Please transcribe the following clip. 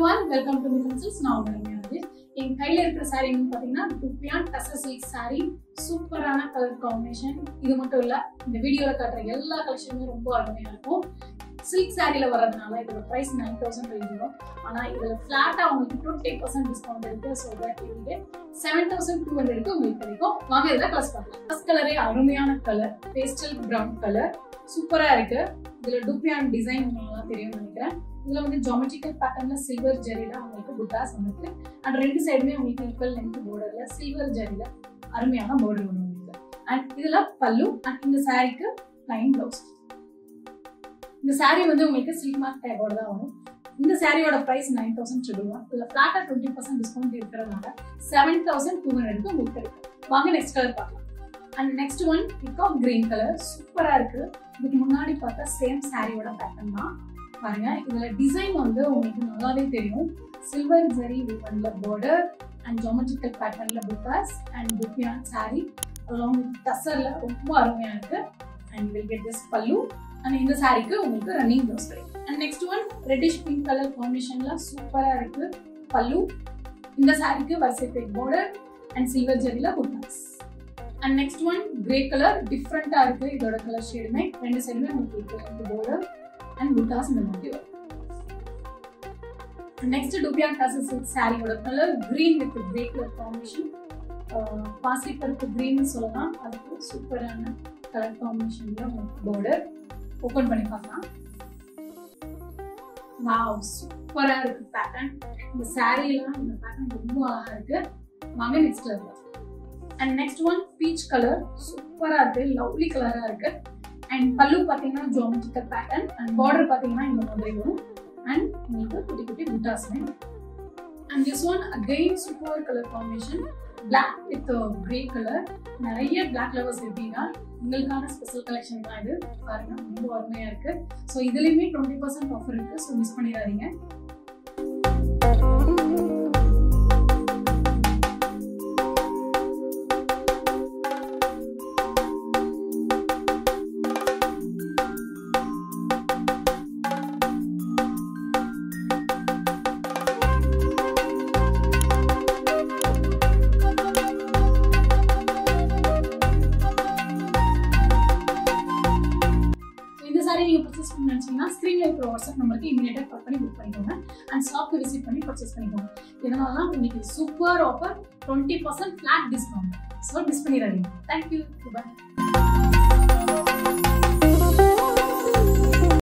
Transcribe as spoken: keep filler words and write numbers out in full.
everyone, welcome to Mithun's now. In கையில இருக்கிற saree ன்னு பாத்தீங்கன்னா டுப்பியான் டசர் சில்க் saree சூப்பரான கலர் காம்பினேஷன். இது மட்டும் இல்ல, இந்த வீடியோல காட்டுற எல்லா கலெக்ஷனுமே ரொம்ப அருமையா இருக்கும். சில்க் சாரில வரதுனால இதோட பிரைஸ் nine thousand ரேஞ்ச் வரும். ஆனா இதுல ஃபிளாட்டா உங்களுக்கு twenty percent டிஸ்கவுண்ட் இருக்கு. சோ தட் நீங்க seven thousand two hundred க்கு உங்களுக்கு கிடைக்கும். வாங்க இதெல்லாம் கிளாஸ் பார்க்கலாம். ஃபர்ஸ்ட் கலரே அருமையான கலர், பேஸ்டல் பிரவுன் கலர், சூப்பரா இருக்கு. இதுல டுப்பியான் டிசைன் நல்லா தெரியும்னு நினைக்கிறேன். இதுல வந்து ஜியோமெட்ரிக்கல் பேட்டர்ன்ல சில்வர் ஜரில உங்களுக்கு புட்டாஸ் வந்துருக்கு. அண்ட் ரெண்டு சைடுமே உங்களுக்கு ஈக்குவல் லென்த் borderல சில்வர் ஜரில அருமையான border ஒன்னு இருக்கு. அண்ட் இதுல பல்லு அண்ட் இந்த சாரிக்கு ப்ளைன் ப்ளவுஸ். இந்த சாரி வந்து உங்களுக்கு சில்க் மார்க் டேகோட தான் வரும். இந்த சாரியோட price nine thousand triple one. இதுல ஃபிளாட்டா twenty percent டிஸ்கவுண்ட் இருக்கிறதுனால seven thousand two hundred க்கு உங்களுக்கு கிடைக்கும். வாங்க நெக்ஸ்ட் கலர் பார்க்கலாம். And next one peacock green colour சூப்பரா இருக்கு. இதுக்கு முன்னாடி பார்த்த சேம் சாரியோட பேட்டர்ன் தான். பாருங்க, இதுல டிசைன் வந்து உங்களுக்கு நல்லாவே தெரியும். சில்வர் ஜரி விவன்ல border அண்ட் ஜியோமெட்ரிக்கல் பேட்டர்ன்ல buttas and dupion sari along with டசர்ல ரொம்ப அருமையா இருக்கு. And will get this pallu and இந்த சாரிக்கு உங்களுக்கு ரன்னிங் ப்ளவுஸ் கிடைக்கும். And next one reddish pink colour காம்பினேஷன்ல சூப்பரா இருக்கு பல்லு. இந்த சாரிக்கு வர்சைட் border அண்ட் சில்வர் ஜரில buttas. And next one grey colour டிஃப்ரெண்டா இருக்கு. இதோட கலர் ஷேடுமே ரெண்டு சைடுமே உங்களுக்கு border and butas in the motif. Next Dupian Tassel silk saree oda color green with grey color combination. Uh, Parsley purple green சொல்லலாம். அதுக்கு சூப்பரான கலர் காம்பினேஷன்ல border ஓபன் பண்ணி பார்க்கலாம். வாவ், சூப்பரா இருக்கு பேட்டர்ன். இந்த சாரீல இந்த பேட்டர்ன் ரொம்ப அழகா இருக்கு. வாங்க next colour. And next one peach color சூப்பரா இருக்கு, லவ்லி கலரா இருக்கு. And pallu pathina geometrical pattern and border pathina indha madri varum and உங்களுக்கு குட்டி குட்டி புட்டாஸ் மே. And this one again super color combination, black with grey color. நிறைய black lovers இருப்பீங்க, உங்களுக்கான ஸ்பெஷல் கலெக்ஷன் தான் இது. பாருங்க ரொம்ப அருமையா இருக்கு. சோ இதுலயுமே twenty percent ஆஃபர் இருக்கு. சோ மிஸ் பண்ணிடாதீங்க. நீங்க பர்ச்சேஸ் பண்ண நினைச்சீங்கன்னா ஸ்கிரீன்ல இருக்கிற வாட்ஸ்அப் நம்பருக்கு இமிடியேட்டா கால் பண்ணி புக் பண்ணிக்கோங்க அண்ட் ஷாப்க்கு விசிட் பண்ணி பர்ச்சேஸ் பண்ணிக்கோங்க. இதனால தான் உங்களுக்கு super offer twenty percent flat discount. So miss பண்ணிடாதீங்க. தேங்க்யூ, பாய்.